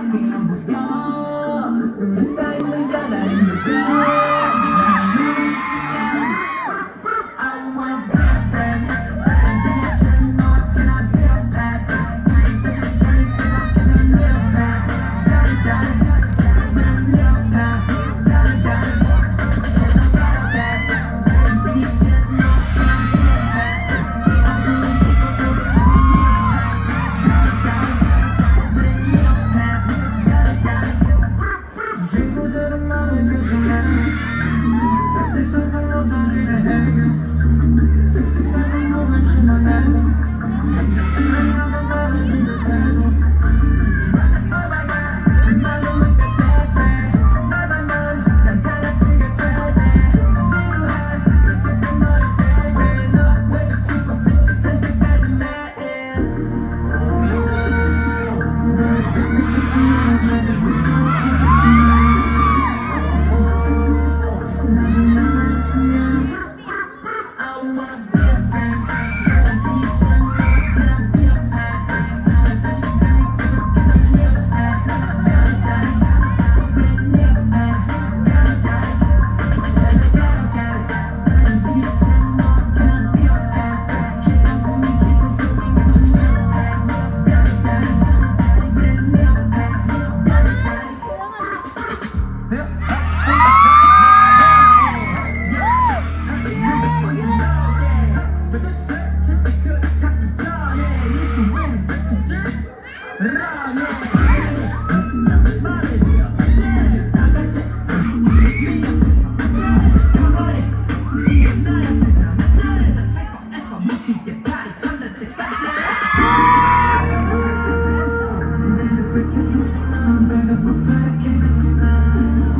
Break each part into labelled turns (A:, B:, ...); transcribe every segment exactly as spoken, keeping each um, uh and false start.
A: 밖에 안 보여. 우리 사이는 가라는 거죠. I wanna be a friend. 다른 대신 너 can I be a bad guy? 사실 너는 계속해서 내 편. 별이 잘 우린 내 편. 별이 잘 계속 get back. 다른 대신 너 can I be a bad guy? 이 얼굴은 이거 보고 있어 내 편. 우린 내 편. 별이 잘 친구들은 마음에 들지만 절대 상상도 던지는 해결 특특대로 누굴 심어내도 남자치는 나가 말을 지를 때도 Oh my god 나도 못해 대체 나만 넌난 다 같이 곁에 지루한 끝이 너를 대신 너 내가 슈퍼피스트 산책까지 매일 너를 뺏을 수 있으면 내가 부끄럽겠지만 나는 나만 있으면 I wanna be a friend. 다른 대신 너 can I be a bad guy? 사실 나는 계속해서 내 편. 별이 잘 우린 내 편. 별이 잘 계속 get get. 다른 대신 너 can I be a bad guy? 기분 꾸미 기분 꾸미 계속 내 편. 별이 잘 우린 내 편. 별이 잘 Feel But the certificate 갖기 전에 need to win 느끼지? Run it 그냥 말해줘 내 사각지 네 옆에서 가만히 이게 나야 생각나네 나 에코 에코 묻히게 다리 건널 때까지 내 빛의 숨소리는 배가 고파랗게 비치나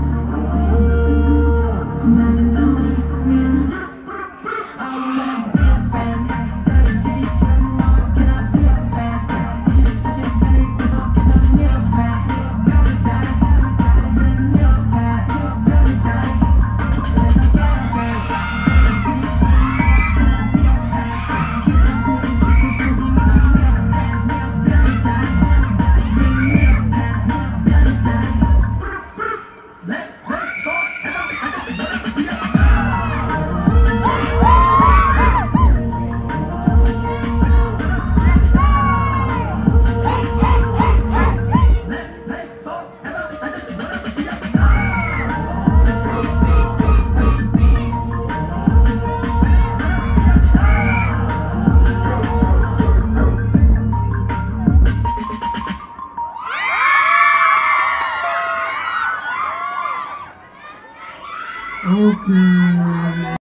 A: 나는 너만 있으면 I wanna be a friend. 다른 대신 너 can I be a bad guy? 사실 나를 계속해서 내 편. 별이 잘 우린 내 편. 별이 잘 계속 get get. 다른 대신 너 can I be a bad guy? 기분 꾸미 기분 꾸미 계속 내 편. 별이 잘 우린 내 편. 별이 잘 Let's let's go 해봐 하자 너를 위해
B: Okay.